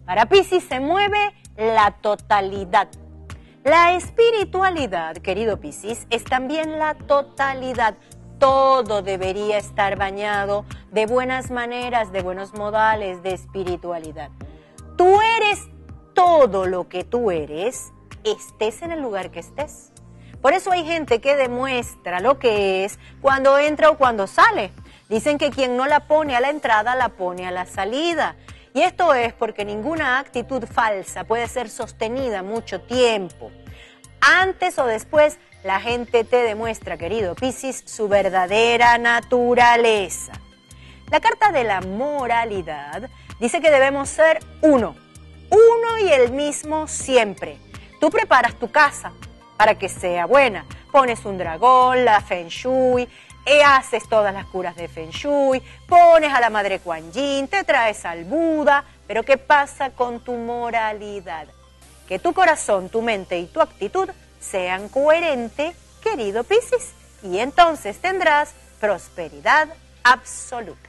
Para Piscis se mueve la totalidad. La espiritualidad, querido Piscis, es también la totalidad. Todo debería estar bañado de buenas maneras, de buenos modales, de espiritualidad. Tú eres todo lo que tú eres, estés en el lugar que estés. Por eso hay gente que demuestra lo que es cuando entra o cuando sale. Dicen que quien no la pone a la entrada, la pone a la salida. Y esto es porque ninguna actitud falsa puede ser sostenida mucho tiempo. Antes o después, la gente te demuestra, querido Piscis, su verdadera naturaleza. La carta de la moralidad dice que debemos ser uno y el mismo siempre. Tú preparas tu casa para que sea buena. Pones un dragón, la Feng Shui, haces todas las curas de Feng Shui, pones a la Madre Kuan Yin, te traes al Buda, pero ¿qué pasa con tu moralidad? Que tu corazón, tu mente y tu actitud sean coherentes, querido Piscis, y entonces tendrás prosperidad absoluta.